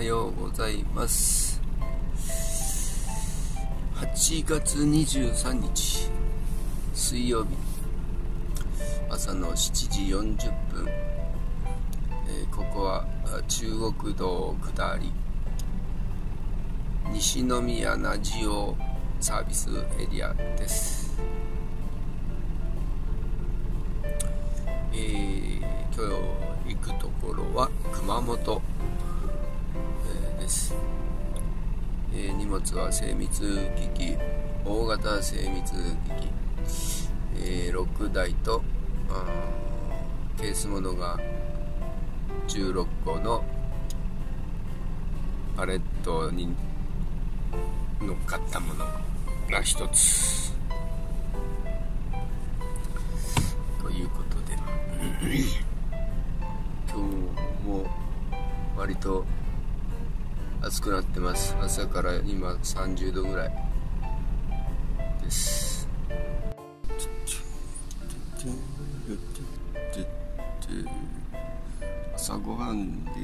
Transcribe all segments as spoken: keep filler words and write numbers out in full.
はようございます。はちがつにじゅうさんにち水曜日、朝のしちじよんじゅっぷん、えー、ここは中国道下り西宮名塩サービスエリアです。えー、今日行くところは熊本、えー、です。えー、荷物は精密機器、大型精密機器、えー、ろくだいとケースものがじゅうろっこのパレットに乗っかったものがひとつということで今日も割と暑くなってます。朝から今さんじゅうどぐらいです。朝ごはんで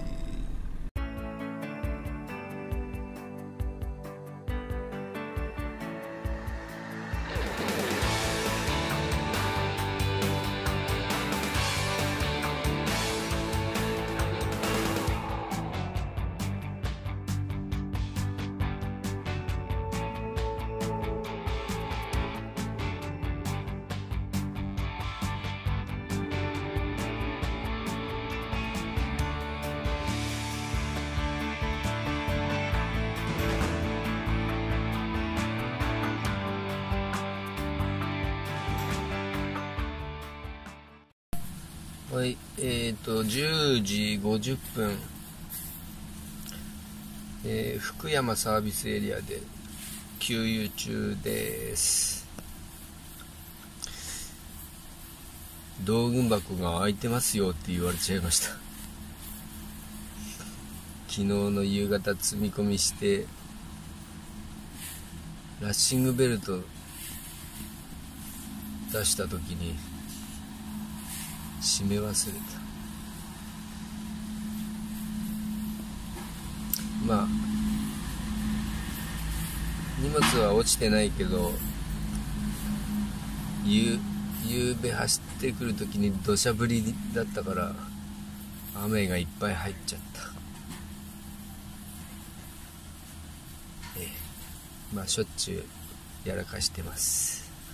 はい、えーと、じゅうじごじゅっぷん、えー、福山サービスエリアで給油中です。道具箱が開いてますよって言われちゃいました。昨日の夕方積み込みしてラッシングベルト出した時に閉め忘れた。まあ荷物は落ちてないけど、ゆゆうべ走ってくるときに土砂降りだったから雨がいっぱい入っちゃった。ええ、まあしょっちゅうやらかしてます。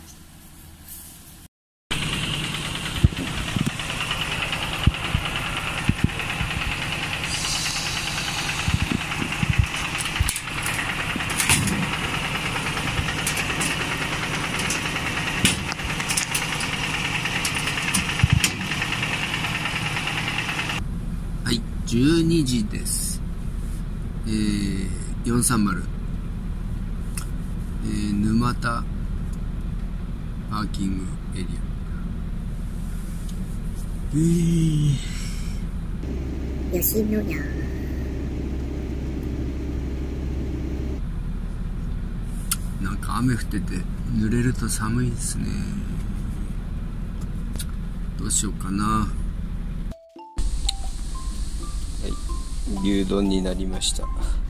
はい、じゅうにじです。えー、よんさんまる、えー、沼田パーキングエリア。えー、 吉野家。 なんか雨降ってて濡れると寒いですね。どうしようかな。牛丼になりました。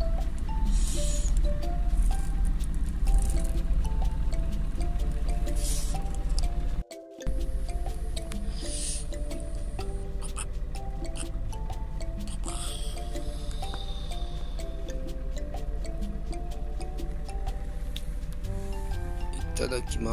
いただきます。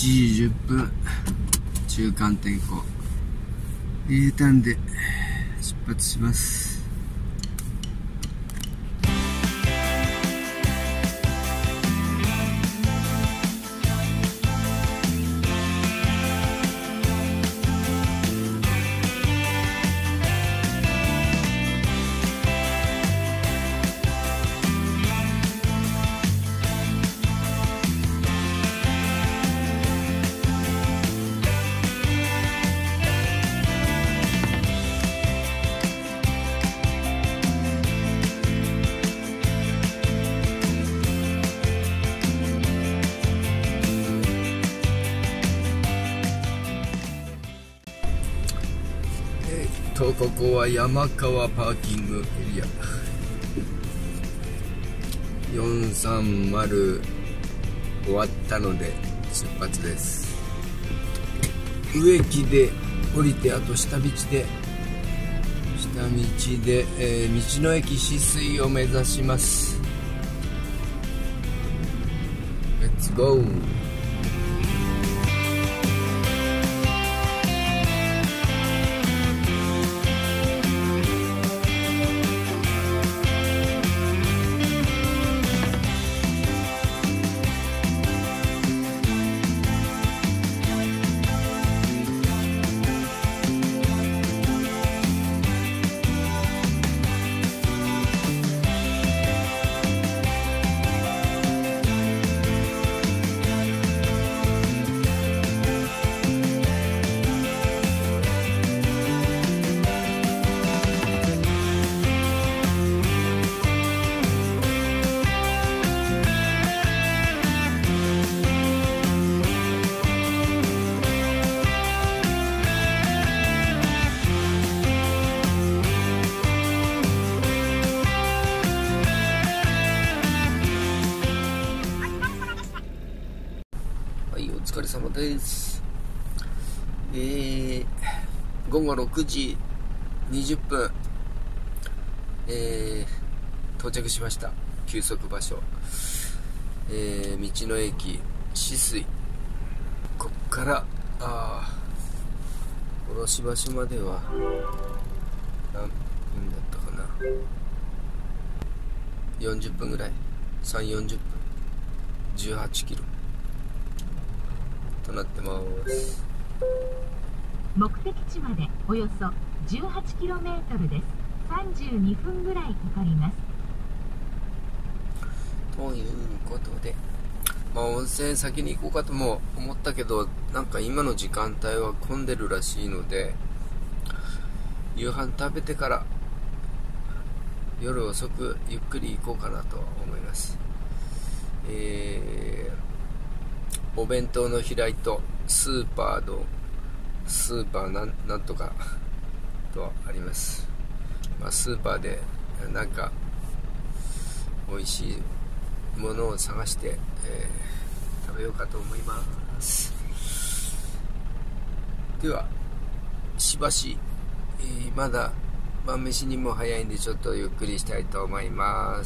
ちじじゅっぷん、中間点呼入れたんで出発します。とここは山川パーキングエリアよんさんまる終わったので出発です。植木で降りて、あと下道で下道で、えー、道の駅止水を目指します。レッツゴー。お疲れ様です。えー、午後ろくじにじゅっぷん、えー、到着しました。休息場所、えー、道の駅止水。こっからあ卸場所までは何分だったかな、よんじゅっぷんぐらい、さんじゅう、よんじゅっぷん、じゅうはちキロとなってます。 目的地までおよそ じゅうはちキロメートル です。さんじゅうにふんぐらいかかります。 ということで、まあ温泉先に行こうかとも思ったけど、なんか今の時間帯は混んでるらしいので、夕飯食べてから夜遅くゆっくり行こうかなと思います。えーお弁当の平井とスーパーのスーパーなんなんとかとあります。まあ、スーパーでなんか美味しいものを探して、えー、食べようかと思います。ではしばし、えー、まだ晩飯にも早いんでちょっとゆっくりしたいと思います。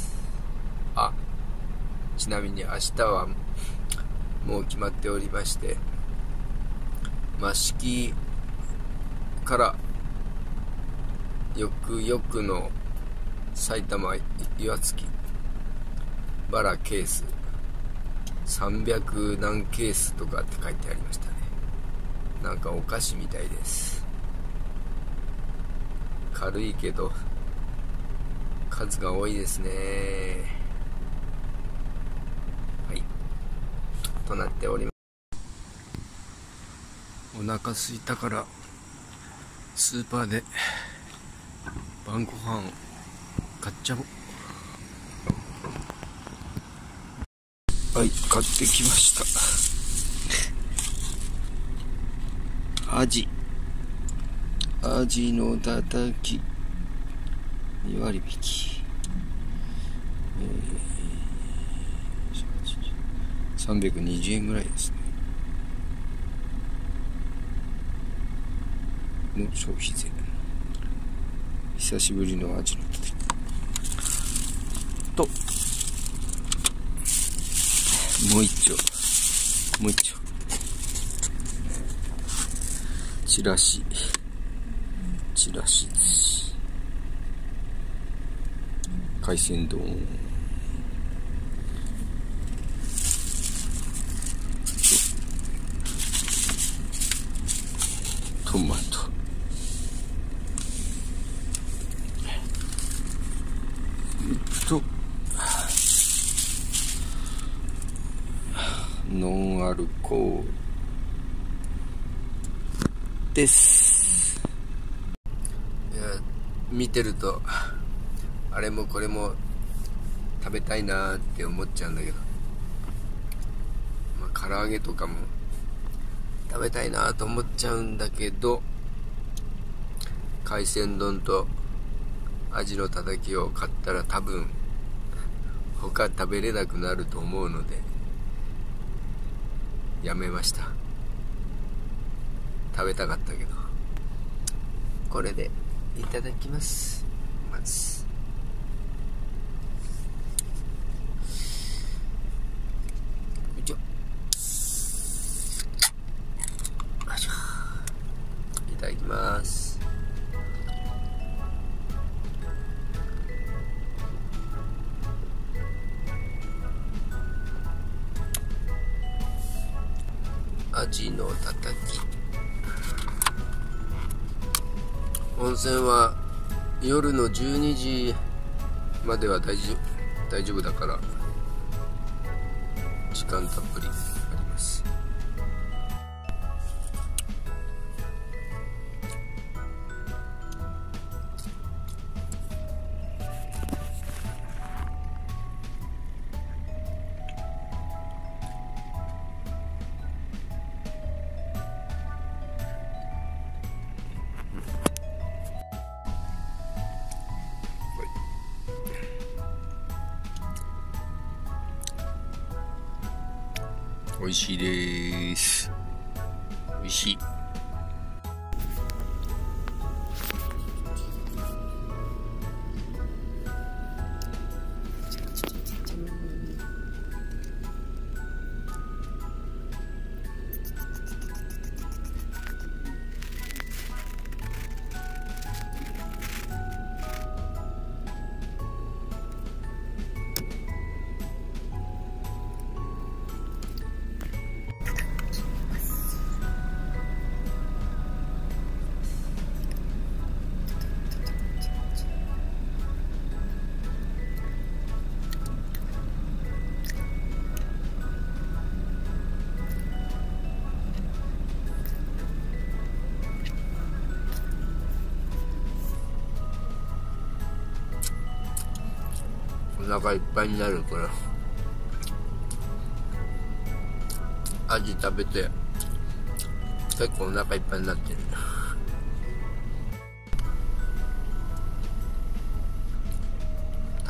あ、ちなみに明日はもう決まっておりまして、益城からよくよくの埼玉岩槻バラケースさんびゃく何ケースとかって書いてありましたね。なんかお菓子みたいです。軽いけど数が多いですね。となっております。お腹すいたからスーパーで晩ご飯買っちゃおう。はい、買ってきました。アジアジのたたきに割引、えー、さんびゃくにじゅうえんぐらいですねの消費税。久しぶりのアジのたたきともう一丁もう一丁ちらしちらし寿司、海鮮丼、トマト、とノンアルコールです。いや、見てるとあれもこれも食べたいなーって思っちゃうんだけど、まあ、唐揚げとかも食べたいなと思っちゃうんだけど、海鮮丼とアジのたたきを買ったら多分他食べれなくなると思うのでやめました。食べたかったけど、これでいただきます。まずよいしょ、よいしょ、いただきます。アジのたたき。温泉は夜のじゅうにじまでは大丈夫、大丈夫だから時間たっぷりあります。美味しいです。美味しい。お腹いっぱいになる。これアジ食べて結構お腹いっぱいになってる。はい、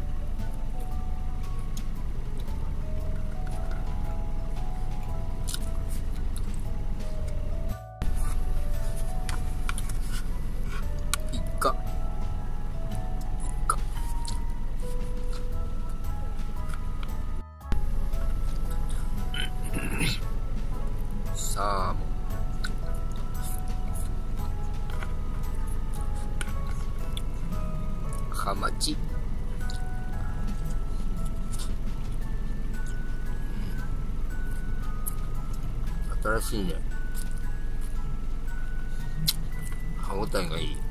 いっかサーモン、ハマチ、新しいね。歯ごたえがいい。